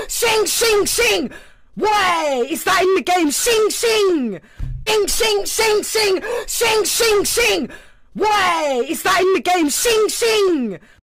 Shing, Shing, Shing! Way! Is that in the game? Shing, Shing! Shing, Shing, Shing, Shing! Shing, Shing, Shing! Way! Is that in the game? Shing, Shing!